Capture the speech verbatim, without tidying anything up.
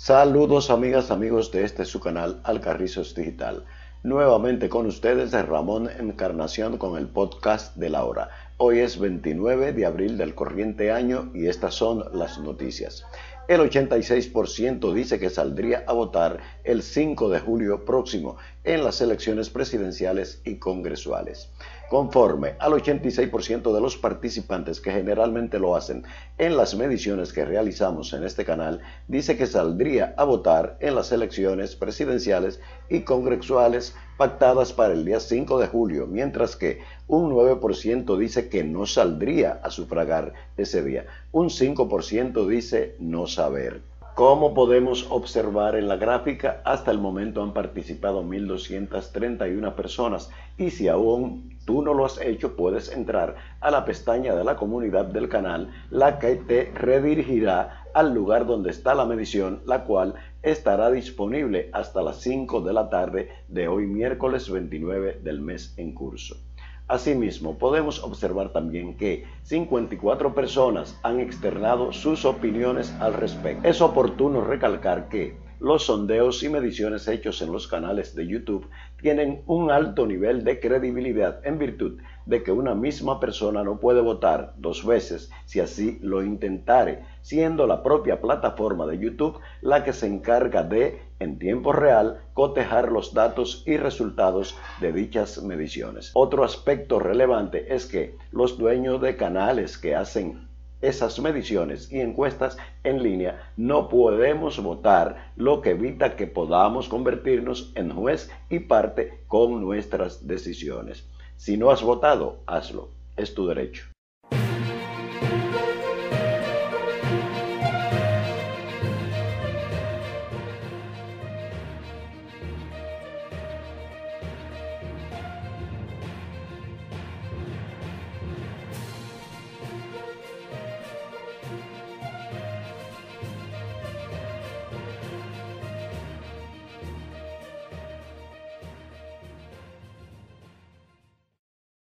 Saludos amigas, amigos de este su canal Alcarrizos Digital. Nuevamente con ustedes Ramón Encarnación con el podcast de la hora. Hoy es veintinueve de abril del corriente año y estas son las noticias. El ochenta y seis por ciento dice que saldría a votar el cinco de julio próximo en las elecciones presidenciales y congresuales. Conforme al ochenta y seis por ciento de los participantes que generalmente lo hacen en las mediciones que realizamos en este canal, dice que saldría a votar en las elecciones presidenciales y congresuales pactadas para el día cinco de julio, mientras que un nueve por ciento dice que no saldría a sufragar ese día. Un cinco por ciento dice no saber. Como podemos observar en la gráfica, hasta el momento han participado mil doscientas treinta y una personas y si aún tú no lo has hecho, puedes entrar a la pestaña de la comunidad del canal, la que te redirigirá al lugar donde está la medición, la cual estará disponible hasta las cinco de la tarde de hoy miércoles veintinueve del mes en curso. Asimismo, podemos observar también que cincuenta y cuatro personas han externado sus opiniones al respecto. Es oportuno recalcar que los sondeos y mediciones hechos en los canales de YouTube tienen un alto nivel de credibilidad en virtud de que una misma persona no puede votar dos veces si así lo intentare, siendo la propia plataforma de YouTube la que se encarga de, en tiempo real, cotejar los datos y resultados de dichas mediciones. Otro aspecto relevante es que los dueños de canales que hacen esas mediciones y encuestas en línea no podemos votar, lo que evita que podamos convertirnos en juez y parte con nuestras decisiones. Si no has votado, hazlo, es tu derecho.